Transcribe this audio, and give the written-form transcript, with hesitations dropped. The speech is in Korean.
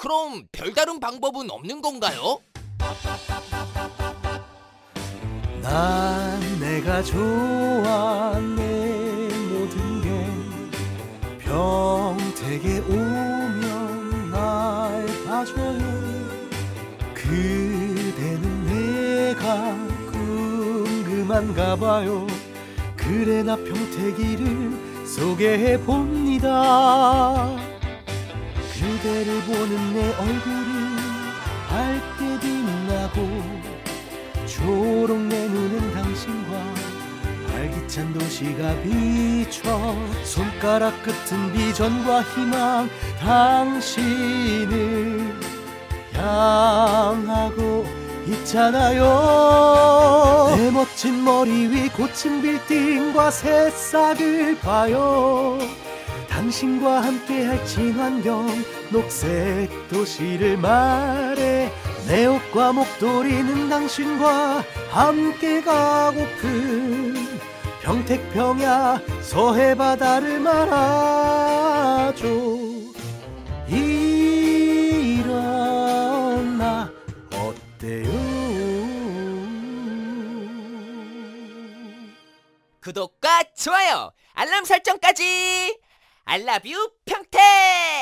그럼 별다른 방법은 없는 건가요? 난 내가 좋아 내 모든 게 평택에 오면 날 봐줘요. 그대는 내가 궁금한가 봐요. 그래 나 평택이를 소개해봅니다. 그대를 보는 내 얼굴이 밝게 빛나고 초록 내 눈은 당신과 활기찬 도시가 비춰 손가락 끝은 비전과 희망 당신을 향하고 있잖아요. 내 멋진 머리 위 고층 빌딩과 새싹을 봐요. 당신과 함께할 친환경 녹색 도시를 말해 내 옷과 목도리는 당신과 함께 가고픈 평택 평야 서해 바다를 말하죠. 이런 나 어때요? 구독과 좋아요, 알람 설정까지! I love you, 평택!